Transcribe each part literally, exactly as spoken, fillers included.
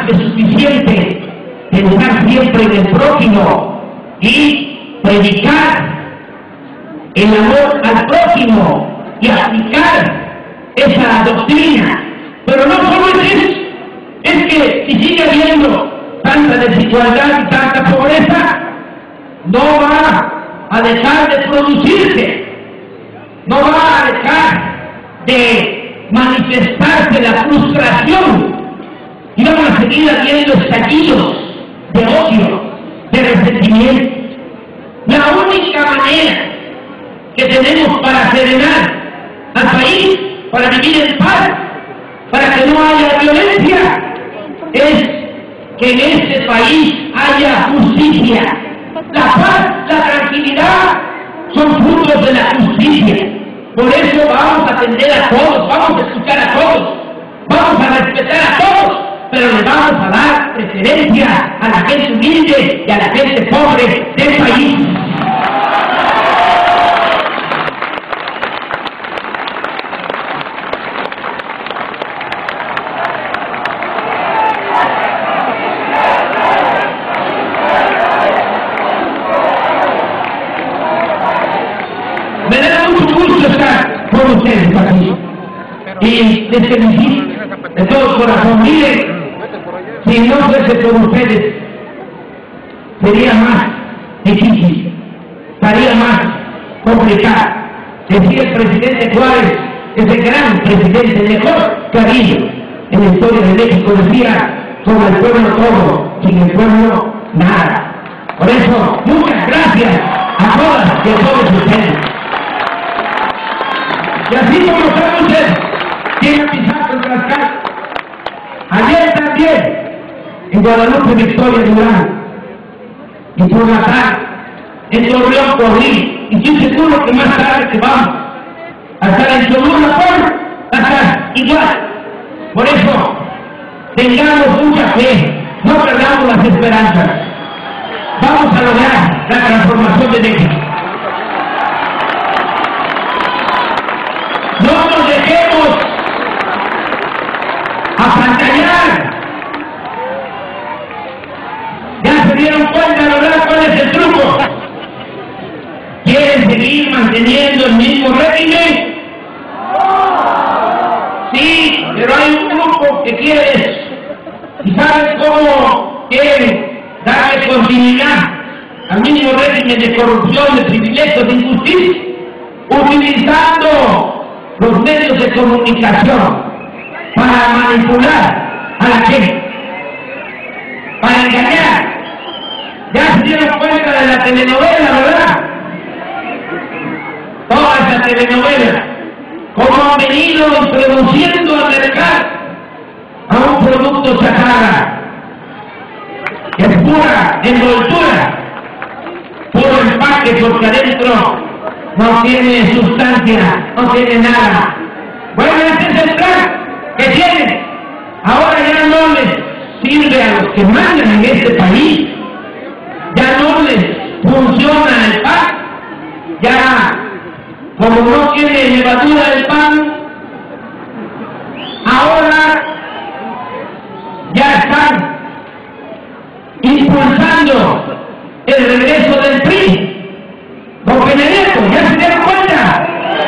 más que suficiente pensar siempre en el prójimo y predicar el amor al prójimo y aplicar esa doctrina. Pero no solo es eso, es que si sigue habiendo tanta desigualdad y tanta pobreza, no va a dejar de producirse, no va a dejar de manifestarse la frustración, y vamos a seguir habiendo estallidos de odio, de resentimiento. La única manera que tenemos para serenar al país, para vivir en paz, para que no haya violencia, es que en este país haya justicia. La paz, la tranquilidad son frutos de la justicia. Por eso vamos a atender a todos, vamos a escuchar a todos, vamos a respetar a todos, pero le vamos a dar preferencia a la gente humilde y a la gente pobre del país. Me da mucho gusto estar con ustedes aquí y les felicito de todo corazón. Miren, si no fuese por ustedes, sería más difícil, estaría más complicado. Decía el presidente Juárez, ese gran presidente, el mejor que ha habido en la historia de México, decía: sobre el pueblo todo, sin el pueblo nada. Por eso, muchas gracias a todas y a todos ustedes. Y así como están ustedes, tienen pisado en las calles. Ayer también, en Guadalupe, Victoria, Durán, y por la tarde, en Torreón, Corrí, y estoy seguro que más tarde que vamos a estar en Cholula, por hasta igual. Por eso, tengamos mucha fe, no perdamos las esperanzas. Vamos a lograr la transformación de México. No nos dejemos apantallar. Ya se dieron cuenta, ¿verdad?, cuál es el truco. ¿Quieren seguir manteniendo el mismo régimen? Sí, pero hay un grupo que quiere eso. ¿Y saben cómo quieren darle continuidad al mismo régimen de corrupción, de privilegios, de injusticia? Utilizando los medios de comunicación para manipular a la gente, para engañar. Ya se dieron cuenta de la telenovela, ¿verdad? Toda esa telenovela, como han venido introduciendo al mercado a un producto chatarra, que es pura envoltura, puro empaque, porque adentro no tiene sustancia, no tiene nada. Bueno, ese es el plan que tienen. Ahora ya no les sirve a los que mandan en este país, ya no les funciona el pan, ya como no tiene levadura el pan, ahora ya están impulsando el regreso del P R I. Don Benedetto, ¿ya se dieron cuenta?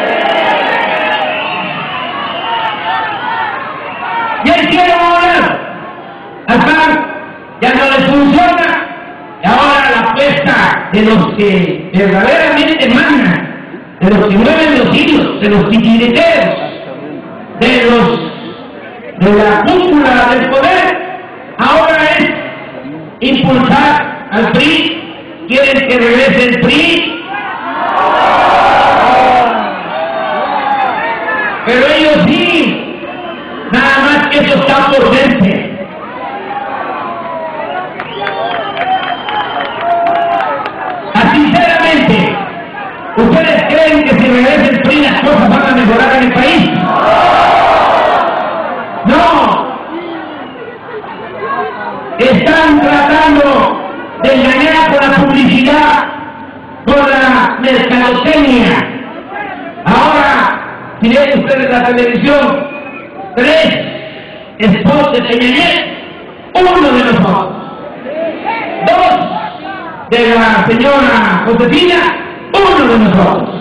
Ya hicieron ahora al pan, ya no les funciona, y ahora la apuesta de los que verdaderamente mandan, de los que mueven los hilos, de los titiriteros, de los de la cúpula del poder, ahora es impulsar al P R I. Quieren que regrese el P R I, pero ellos sí, nada más que eso está por verse. Sinceramente, ¿ustedes creen que si regresa el P R I las cosas van a mejorar en el país? No. Están tratando de engañar con la publicidad, con la mercadotecnia. Ahora, si ven ustedes la televisión, tres spots de Peña Nieto, uno de nosotros. Dos, de la señora Josefina, uno de nosotros.